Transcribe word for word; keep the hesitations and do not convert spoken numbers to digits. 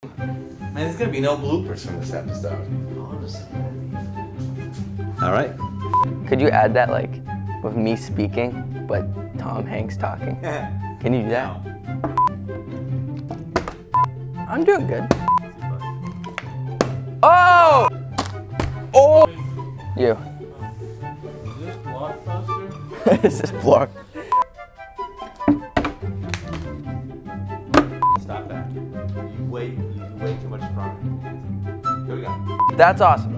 Man, there's gonna be no bloopers from this episode. All right. Could you add that like with me speaking, but Tom Hanks talking? Can you do that? I'm doing good. Oh! Oh! You. Is this blockbuster? Is this block? Stop that. You way, you do way too much crying. Here we go. That's awesome.